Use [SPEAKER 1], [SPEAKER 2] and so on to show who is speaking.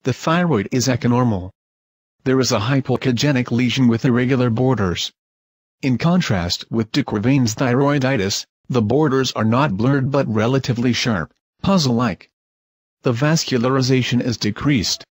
[SPEAKER 1] the thyroid is echonormal. There is a hypoechogenic lesion with irregular borders. In contrast with de Quervain's thyroiditis, the borders are not blurred but relatively sharp, puzzle-like. The vascularization is decreased.